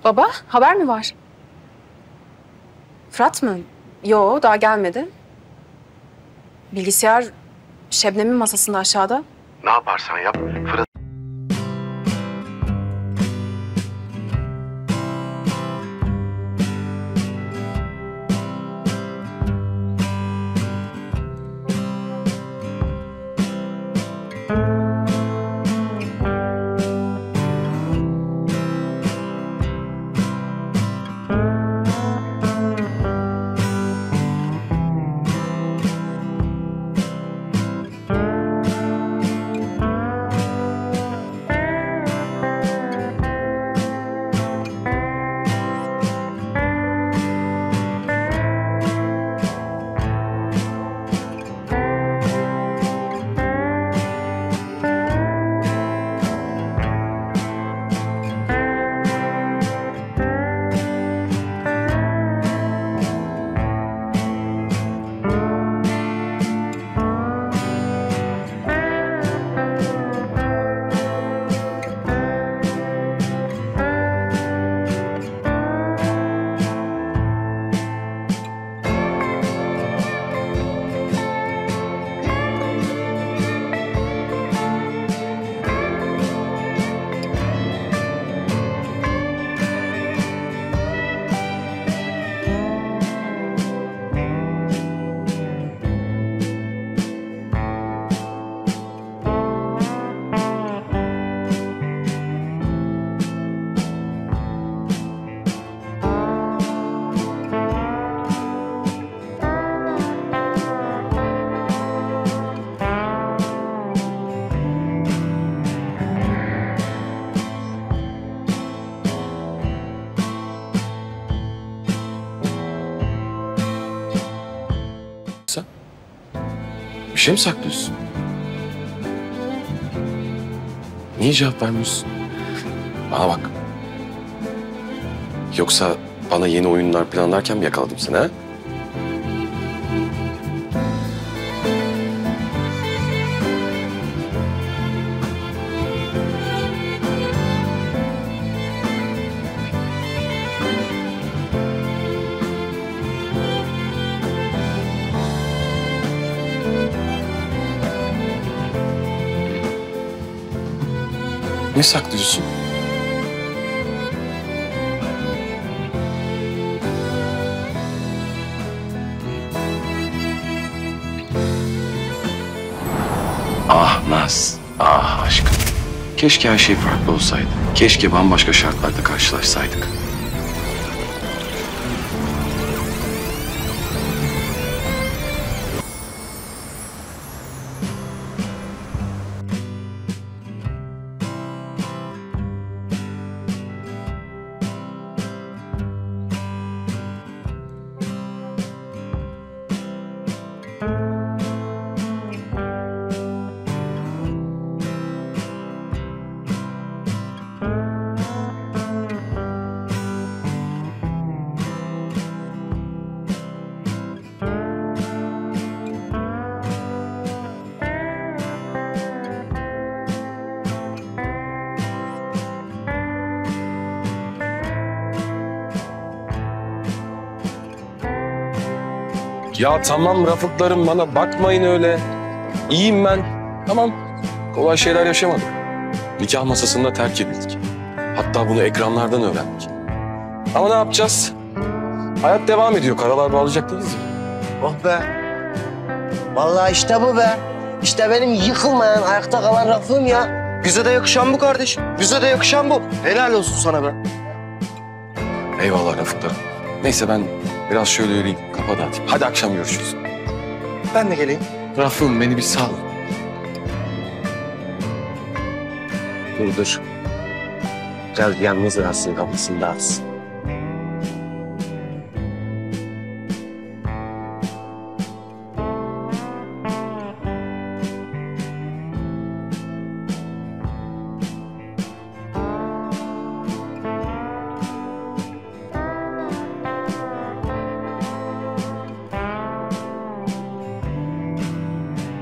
Baba, haber mi var? Fırat mı? Yo, daha gelmedi. Bilgisayar Şebnem'in masasında aşağıda. Ne yaparsan yap, Fırat... Bir şey mi saklıyorsun? Niye cevap vermiyorsun? Bana bak. Yoksa bana yeni oyunlar planlarken mi yakaladım seni ha? Ne saklıyorsun? Ah Naz, ah aşkım. Keşke her şey farklı olsaydı. Keşke bambaşka şartlarda karşılaşsaydık. Ya tamam Rafıklarım, bana bakmayın öyle. İyiyim ben. Tamam. Kolay şeyler yaşamadık. Nikah masasında terk edildik. Hatta bunu ekranlardan öğrendik. Ama ne yapacağız? Hayat devam ediyor. Karalar bağlayacak değiliz ya. Oh be. Vallahi işte bu be. İşte benim yıkılmayan, ayakta kalan Rafığım ya. Bize de yakışan bu kardeşim. Bize de yakışan bu. Helal olsun sana be. Eyvallah Rafıklarım. Neyse ben biraz şöyle yürüyeyim. Kafa dağıtayım. Hadi akşam görüşürüz. Ben de geleyim. Rafığım beni bir sal. Dur. Biraz yalnız rahatsın, kafasını dağıtsın.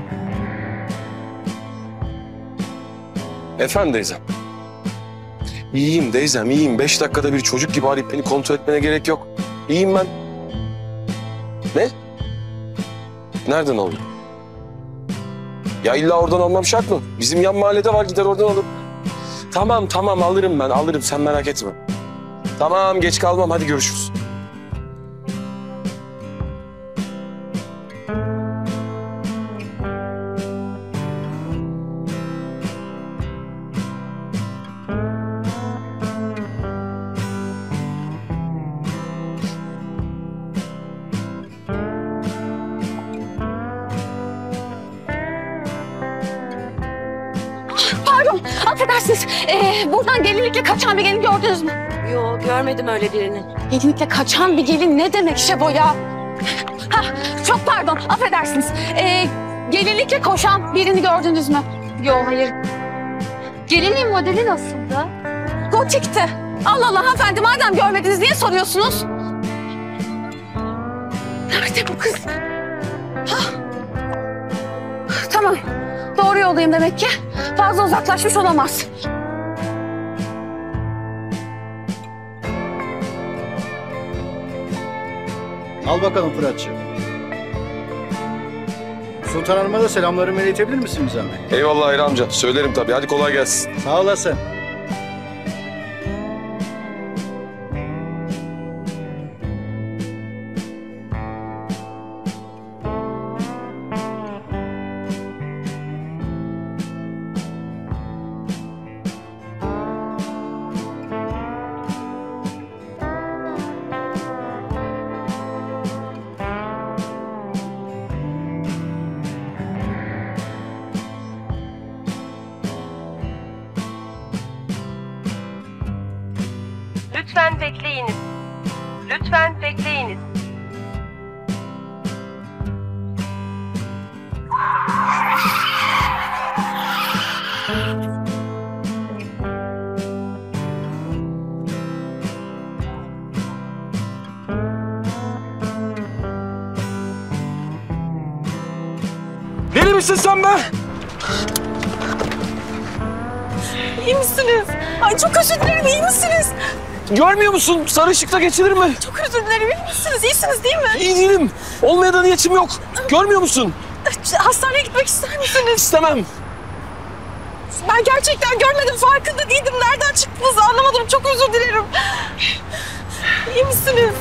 Efendim teyzem. İyiyim Deyzem, iyiyim. 5 dakikada bir çocuk gibi arayıp beni kontrol etmene gerek yok. İyiyim ben. Ne? Nereden aldın? Ya illa oradan almam şart mı? Bizim yan mahallede var, gider oradan alırım. Tamam alırım ben, alırım. Sen merak etme. Tamam, geç kalmam. Hadi görüşürüz. Pardon, affedersiniz. Buradan gelinlikle kaçan bir gelin gördünüz mü? Yok, görmedim öyle birini. Gelinlikle kaçan bir gelin ne demek Şebo ya? Hah, çok pardon, affedersiniz. Gelinlikle koşan birini gördünüz mü? Yok, hayır. Gelinliğin modeli nasıldı? Gotikti. Allah Allah hanımefendi, madem görmediniz niye soruyorsunuz? Nerede bu kız? Hah. Tamam, doğru yoldayım demek ki. Fazla uzaklaşmış olamaz. Al bakalım Fırat'cığım. Sultan Hanım'a da selamlarımı iletebilir misin bize zahmet? Eyvallah Hayri amca. Söylerim tabii. Hadi kolay gelsin. Sağ olasın. Lütfen bekleyiniz. Lütfen bekleyiniz. Deli misin sen be? İyi misiniz? Ay çok özür dilerim, iyi misiniz? Görmüyor musun? Sarı ışıkta geçilir mi? Çok özür dilerim, iyi misiniz? İyisiniz değil mi? İyi değilim. Olmaya da niyetim yok. Görmüyor musun? Hastaneye gitmek ister misiniz? İstemem. Ben gerçekten görmedim, farkında değildim. Nereden çıktığınızı anlamadım, çok özür dilerim. İyi misiniz?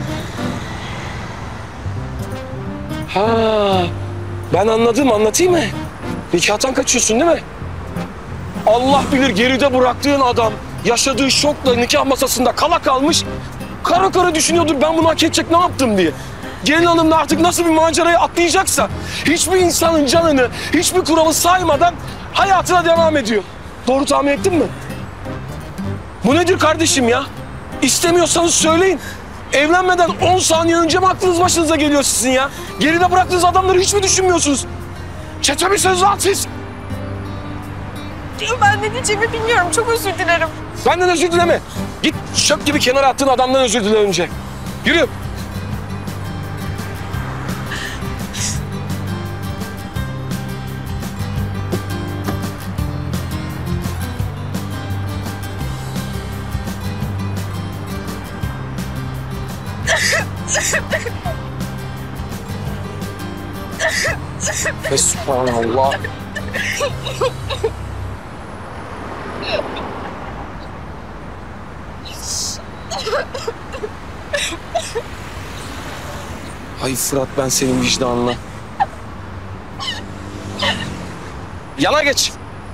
Ha, ben anladım. Anlatayım mı? Nikahtan kaçıyorsun değil mi? Allah bilir geride bıraktığın adam yaşadığı şokla nikah masasında kala kalmış. Kara kara düşünüyordur ben bunu hak edecek ne yaptım diye. Gelin hanım da artık nasıl bir maceraya atlayacaksa hiçbir insanın canını hiçbir kuralı saymadan hayatına devam ediyor. Doğru tahmin ettin mi? Bu nedir kardeşim ya? İstemiyorsanız söyleyin. Evlenmeden 10 saniye önce mi aklınız başınıza geliyor sizin ya? Geride bıraktığınız adamları hiç mi düşünmüyorsunuz? Çete misiniz lan siz? Ben ne diyeceğimi bilmiyorum, çok özür dilerim. Benden özür dileme. Git çöp gibi kenara attığın adamdan özür dile önce. Yürü. Fesubhanallah. Ay Fırat ben senin vicdanına. Yana geç.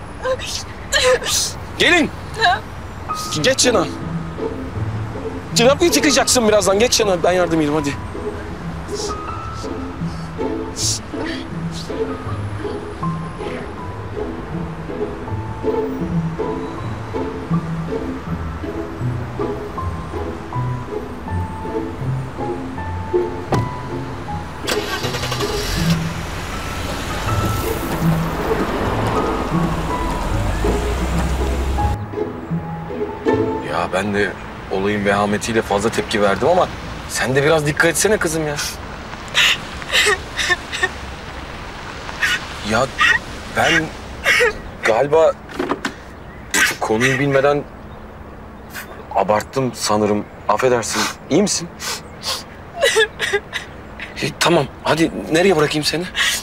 Gelin. Geç yana. Kapıyı tıkayacaksın birazdan. Geç yana. Ben yardım edeyim hadi. Ya ben de olayın vehametiyle fazla tepki verdim ama sen de biraz dikkat etsene kızım ya. Ya ben galiba konuyu bilmeden abarttım sanırım. Affedersin. İyi misin? Tamam. Hadi nereye bırakayım seni?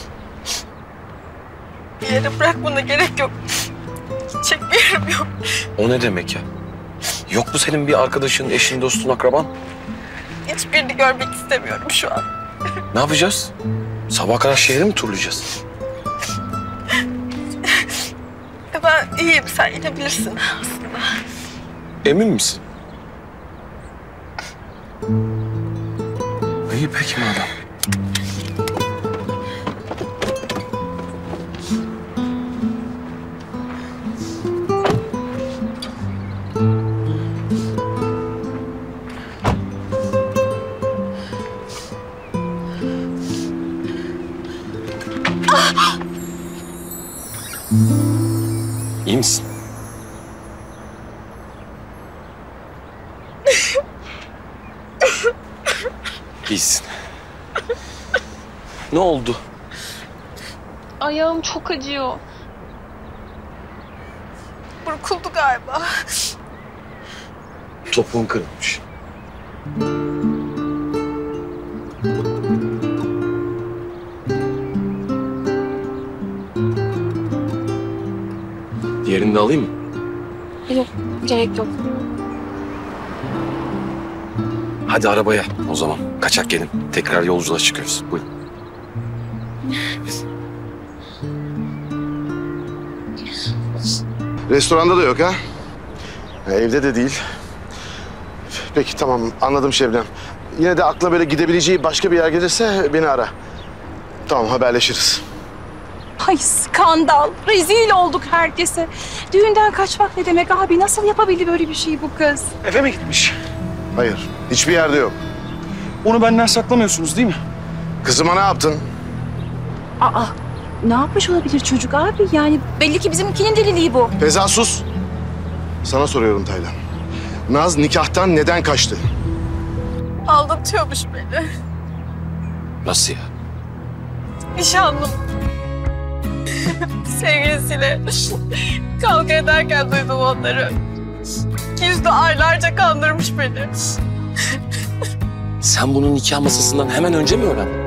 Bir yere bırakmana gerek yok. Gidecek bir yerim yok. O ne demek ya? Yok mu senin bir arkadaşın, eşin, dostun, akraban? Hiçbirini görmek istemiyorum şu an. Ne yapacağız? Sabah kadar şehri mi turlayacağız? Ben iyiyim, sen inebilirsin aslında. Emin misin? İyi peki madem. İyi misin? İyisin. Ne oldu? Ayağım çok acıyor. Burkuldu galiba. Topuğun kırılmış. Diğerini de alayım mı? Yok, gerek yok. Hadi arabaya o zaman. Kaçak gelin. Tekrar yolculuğa çıkıyoruz. Buyurun. Restoranda da yok ha? Evde de değil. Peki tamam anladım Şebnem. Yine de aklına böyle gidebileceği başka bir yer gelirse beni ara. Tamam haberleşiriz. Ay skandal. Rezil olduk herkese. Düğünden kaçmak ne demek abi? Nasıl yapabildi böyle bir şey bu kız? Eve mi gitmiş? Hayır hiçbir yerde yok. Onu benden saklamıyorsunuz değil mi? Kızıma ne yaptın? Aa, ne yapmış olabilir çocuk abi? Yani belli ki bizimkinin deliliği bu. Feza sus. Sana soruyorum Taylan. Naz nikahtan neden kaçtı? Aldatıyormuş beni. Nasıl ya? Nişanlım. Sevgilisiyle kavga ederken duydum onları. Yüzde aylarca kandırmış beni. Sen bunu nikah masasından hemen önce mi öğrendin?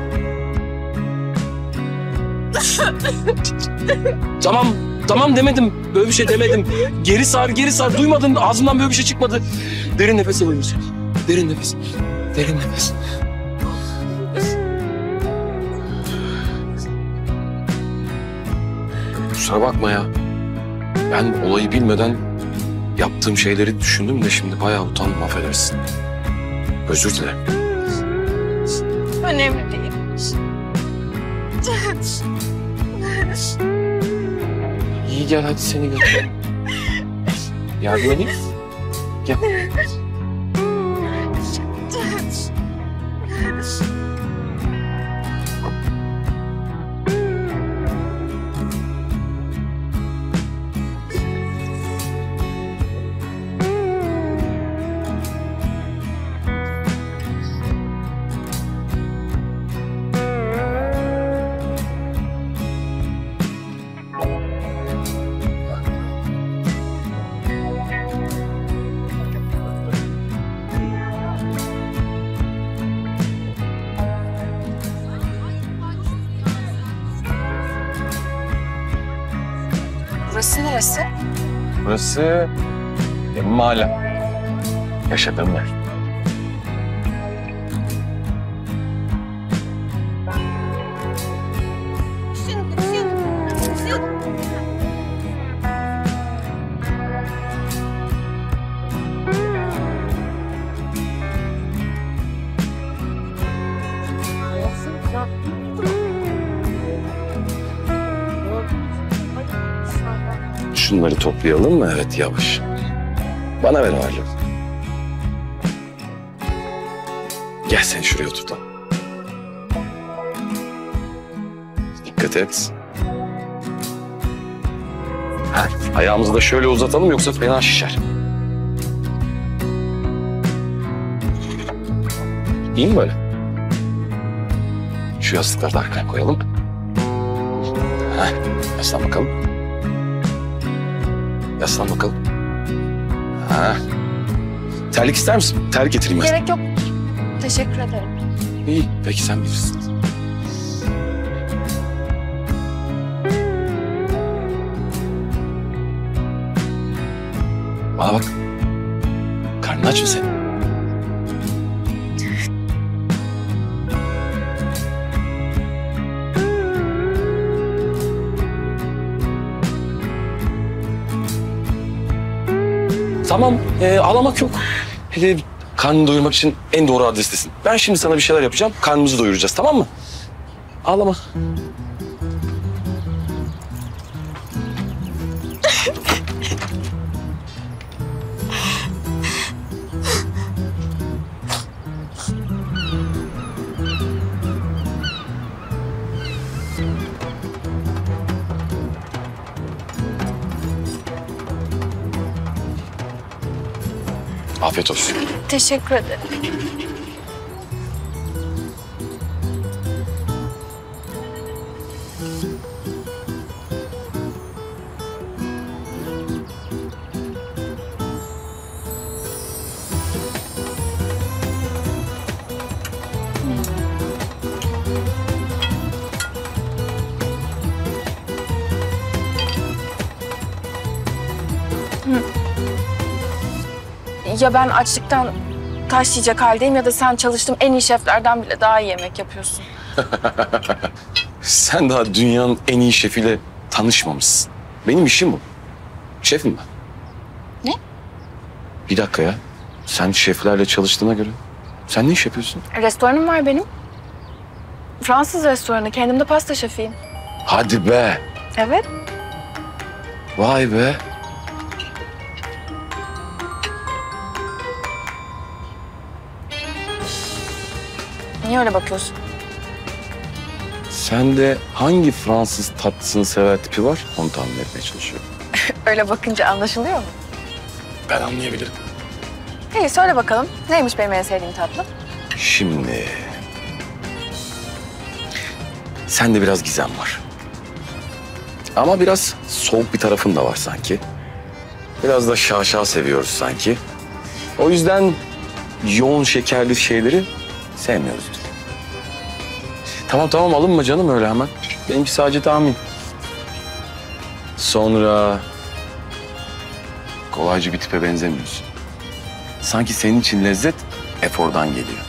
Tamam demedim. Böyle bir şey demedim. Geri sar. Duymadın. Ağzımdan böyle bir şey çıkmadı. Derin nefes alıyorsun. Derin nefes. Kusura bakma ya. Ben olayı bilmeden yaptığım şeyleri düşündüm de şimdi bayağı utandım, affedersin. Özür dilerim. Önemli değil. İyi gel hadi seni götüreyim. Yardım edeyim. Gel. Burası neresi? Burası benim mahallem. Yaşadığım yer. Şunları toplayalım mı? Evet, yavaş. Bana ver ağırlığı. Gel sen şuraya otur da. Dikkat et. Ha, ayağımızı da şöyle uzatalım yoksa fena şişer. İyi mi böyle? Şu yastıkları da arkaya koyalım. Ha, yaslan bakalım. Yaslan bakalım. Ha. Terlik ister misin? Terlik getireyim ben. Gerek yok. Teşekkür ederim. İyi, peki sen bilirsin. Bana bak. Karnın aç mı senin? Tamam, ağlamak yok. Hele karnını doyurmak için en doğru adrestesin. Ben şimdi sana bir şeyler yapacağım, karnımızı doyuracağız, tamam mı? Ağlama. Afiyet olsun. Teşekkür ederim. Ya ben açlıktan taş yiyecek haldeyim ya da sen çalıştığım en iyi şeflerden bile daha iyi yemek yapıyorsun. Sen daha dünyanın en iyi şefiyle tanışmamışsın. Benim işim bu. Şefim ben. Ne? Bir dakika ya. Sen şeflerle çalıştığına göre sen ne iş yapıyorsun? Restoranım var benim. Fransız restoranı. Kendim de pasta şefiyim. Hadi be. Evet. Vay be. Niye öyle bakıyorsun? Sende hangi Fransız tatlısını sever tipi var? Onu tahmin etmeye çalışıyorum. Öyle bakınca anlaşılıyor mu? Ben anlayabilirim. İyi söyle bakalım. Neymiş benim en sevdiğim tatlı? Şimdi... Sende biraz gizem var. Ama biraz soğuk bir tarafın da var sanki. Biraz da şaşa seviyoruz sanki. O yüzden yoğun şekerli şeyleri sevmiyoruz. Tamam alınma canım öyle hemen. Benimki sadece tahmin. Sonra kolayca bir tipe benzemiyorsun. Sanki senin için lezzet efordan geliyor.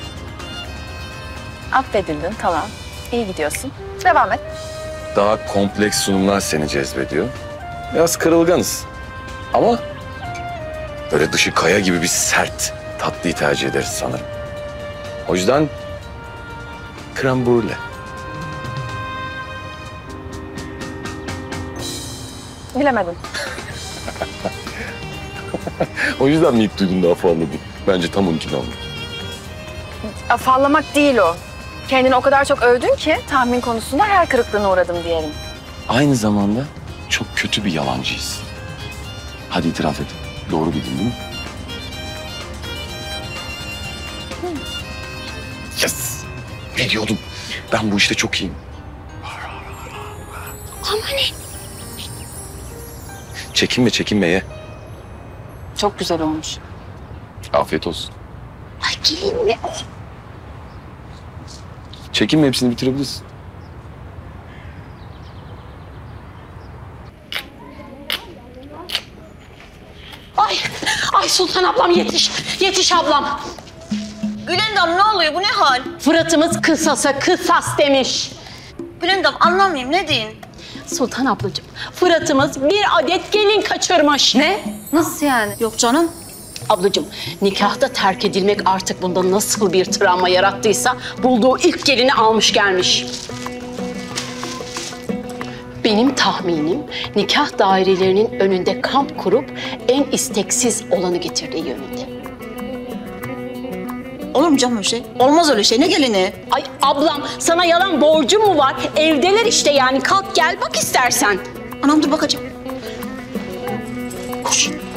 Affedildin, tamam. İyi gidiyorsun. Devam et. Daha kompleks sunumlar seni cezbediyor. Biraz kırılganız. Ama böyle dışı kaya gibi bir sert tatlıyı tercih ederiz sanırım. O yüzden krem brûlée. Bilemedim. O yüzden mi ilk duyduğunda afalladın? Bence tam onunkini aldım. Afallamak değil o. Kendini o kadar çok övdün ki tahmin konusunda hayal kırıklığına uğradım diyelim. Aynı zamanda çok kötü bir yalancıyız. Hadi itiraf et. Doğru bildin değil mi? Yes! Ne diyordum? Ben bu işte çok iyiyim. Ama ne? Çekinme ye. Çok güzel olmuş. Afiyet olsun. Ay gelin mi? Çekinme, hepsini bitirebilirsin. Ay Sultan ablam yetiş. Yetiş ablam. Gülendam ne oluyor? Bu ne hal? Fırat'ımız kısasa kısas demiş. Gülendam anlamayayım ne deyin? Sultan ablacığım, Fırat'ımız bir adet gelin kaçırmış. Ne? Nasıl yani? Yok canım. Ablacığım, nikahta terk edilmek artık bunda nasıl bir travma yarattıysa bulduğu ilk gelini almış gelmiş. Benim tahminim nikah dairelerinin önünde kamp kurup en isteksiz olanı getirdiği yönünde. Olur mu canım öyle şey? Olmaz öyle şey. Ne gelini? Ay ablam, sana yalan borcum mu var? Evdeler işte yani. Kalk gel bak istersen. Anam dur bakacağım. Koş.